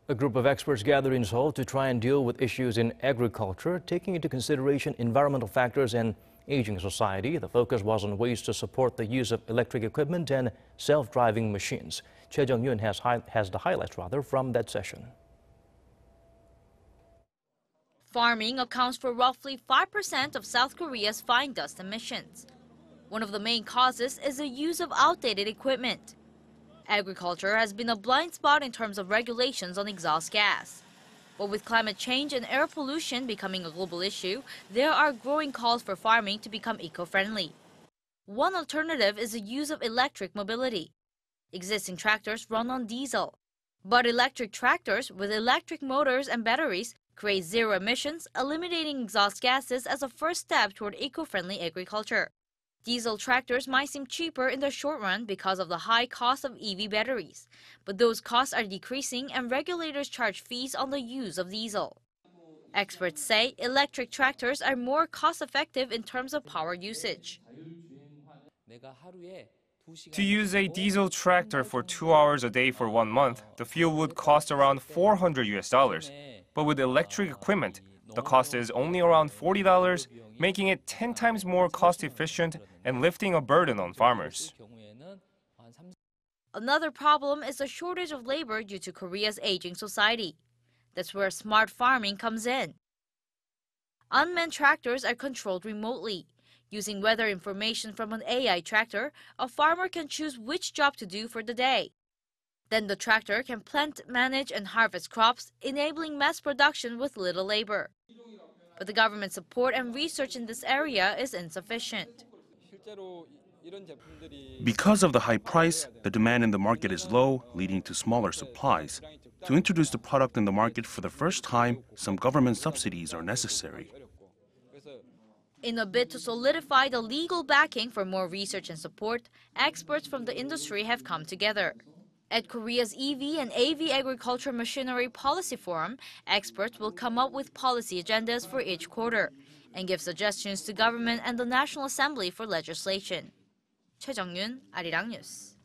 A group of experts gathered in Seoul to try and deal with issues in agriculture, taking into consideration environmental factors and aging society. The focus was on ways to support the use of electric equipment and self-driving machines. Choi Jeong-yoon has the highlights from that session. Farming accounts for roughly 5% of South Korea's fine dust emissions. One of the main causes is the use of outdated equipment. Agriculture has been a blind spot in terms of regulations on exhaust gas. But with climate change and air pollution becoming a global issue, there are growing calls for farming to become eco-friendly. One alternative is the use of electric mobility. Existing tractors run on diesel. But electric tractors with electric motors and batteries create zero emissions, eliminating exhaust gases as a first step toward eco-friendly agriculture. Diesel tractors might seem cheaper in the short run because of the high cost of EV batteries, but those costs are decreasing and regulators charge fees on the use of diesel. Experts say electric tractors are more cost-effective in terms of power usage. To use a diesel tractor for 2 hours a day for 1 month, the fuel would cost around $400. But with electric equipment, the cost is only around $40, making it 10 times more cost-efficient and lifting a burden on farmers. Another problem is the shortage of labor due to Korea's aging society. That's where smart farming comes in. Unmanned tractors are controlled remotely. Using weather information from an AI tractor, a farmer can choose which job to do for the day. Then the tractor can plant, manage, and harvest crops, enabling mass production with little labor. But the government support and research in this area is insufficient. Because of the high price, the demand in the market is low, leading to smaller supplies. To introduce the product in the market for the first time, some government subsidies are necessary. In a bid to solidify the legal backing for more research and support, experts from the industry have come together. At Korea's EV and AV Agriculture Machinery Policy Forum, experts will come up with policy agendas for each quarter and give suggestions to government and the National Assembly for legislation. Choi Jeong-yoon, Arirang News.